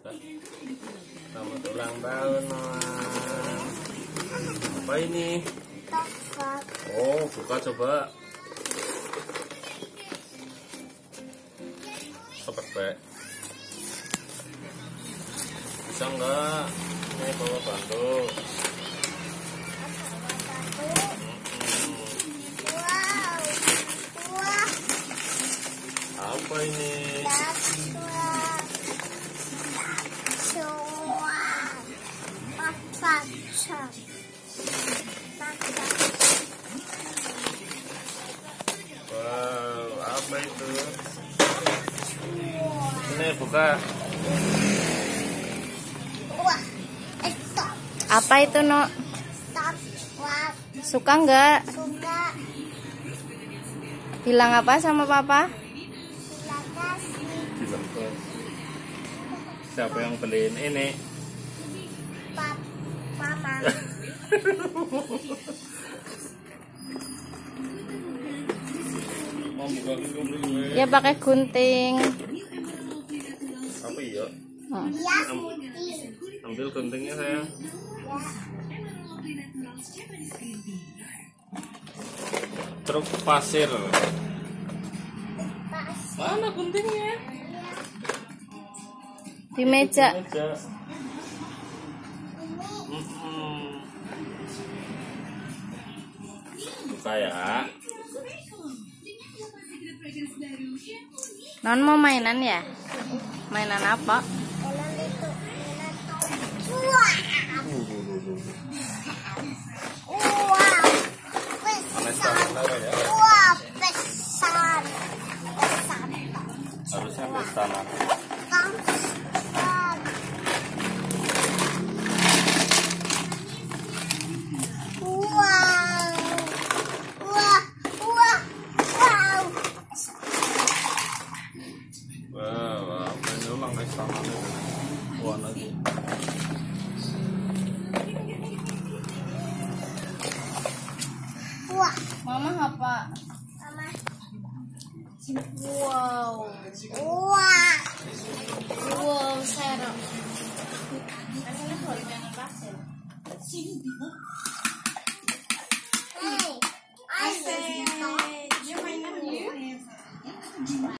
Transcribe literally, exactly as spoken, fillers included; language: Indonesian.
buka. Selamat ulang tahun, Noah. Apa ini? Oh, buka coba. Cepet, Pak. Bisa enggak? Ini bawa bantu. Apa ini? Wow, apa itu? Ini buka. Apa itu, No? Suka nggak? Suka. Bilang apa sama papa? Bilang kasih. Bilang ke siapa yang beliin ini? Pap, mama. Mau buka gitu gue. Ya pakai gunting. Apa iya? Oh. Iya, Am- putih. Ambil guntingnya sayang. Ya. Truk pasir. Pas. Mana guntingnya? Di meja. Meja. Ini Mm-mm. Buka ya. Non mau mainan ya? Mainan apa? kalau itu mainan topi. Wah. Wah. Mana Besar. sana ya? Wah, besar. Besar. Harusnya ke sana. Besar. Wow. Wah, wah, wow. Wow, apa ini ulang ke sana nih? Wah lagi. Wah, Mama apa? sama. Wow. Wah. Wow, seru. Rasanya kalau yang pasir.